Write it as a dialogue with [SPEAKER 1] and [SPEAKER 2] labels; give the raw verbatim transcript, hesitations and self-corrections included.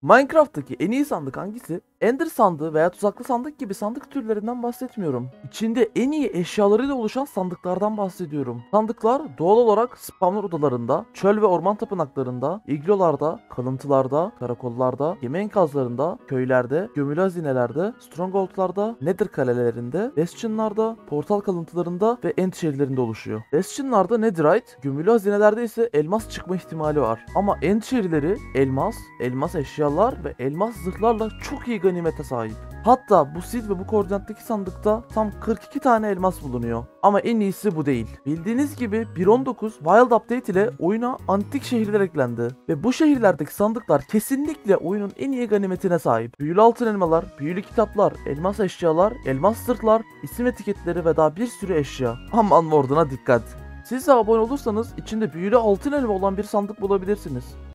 [SPEAKER 1] Minecraft'taki en iyi sandık hangisi? Ender sandığı veya tuzaklı sandık gibi sandık türlerinden bahsetmiyorum. İçinde en iyi eşyalarıyla oluşan sandıklardan bahsediyorum. Sandıklar doğal olarak spawner odalarında, çöl ve orman tapınaklarında, iglolarda, kalıntılarda, karakollarda, gemi enkazlarında, köylerde, gömülü hazinelerde, strongholdlarda, nether kalelerinde, bastionlarda, portal kalıntılarında ve end şehirlerinde oluşuyor. Bastionlarda netherite, gömülü hazinelerde ise elmas çıkma ihtimali var. Ama end şehirleri elmas, elmas eşyalar ve elmas zırhlarla çok iyi ganimete sahip. Hatta bu seed ve bu koordinattaki sandıkta tam kırk iki tane elmas bulunuyor. Ama en iyisi bu değil. Bildiğiniz gibi bir nokta on dokuz Wild Update ile oyuna antik şehirler eklendi. Ve bu şehirlerdeki sandıklar kesinlikle oyunun en iyi ganimetine sahip. Büyülü altın elmalar, büyülü kitaplar, elmas eşyalar, elmas zırhlar, isim etiketleri ve daha bir sürü eşya. Aman Warden'a dikkat. Siz de abone olursanız içinde büyülü altın elma olan bir sandık bulabilirsiniz.